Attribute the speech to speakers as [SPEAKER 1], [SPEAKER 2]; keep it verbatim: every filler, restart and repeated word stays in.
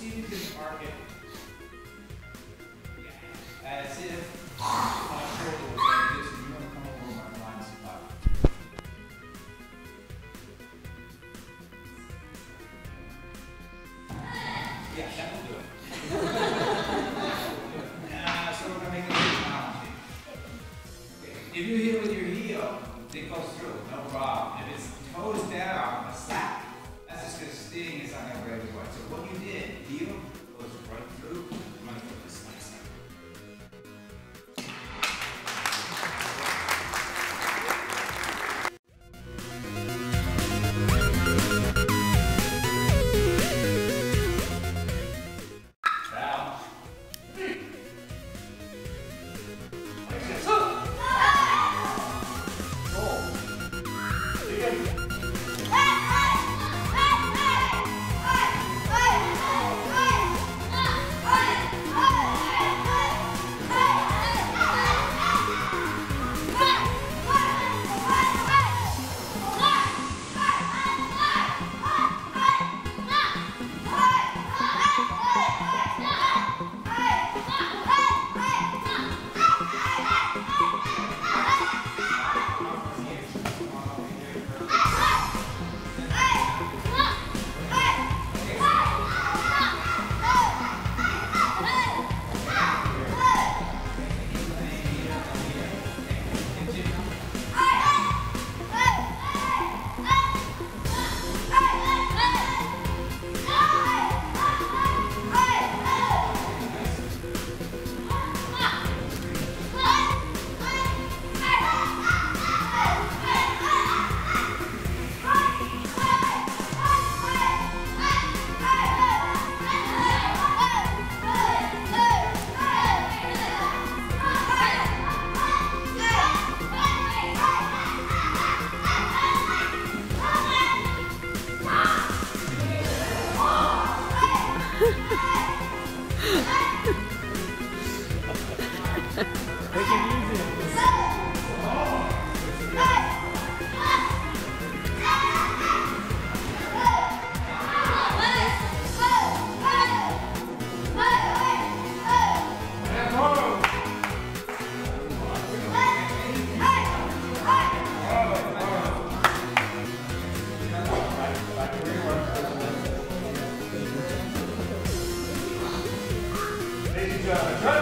[SPEAKER 1] see if you can arc it. Yeah. As if my shoulder was like this, and you want to come over my blind spot. Yeah, that will do it. uh, so we're going to make it a little challenging. Okay. If you hit with your heel, it goes through, no problem. If it's toes down, a slap, that's just going to sting, it's not going to break as well. So what you did, heel goes right through, I'm going to put this next time.
[SPEAKER 2] Ladies and gentlemen,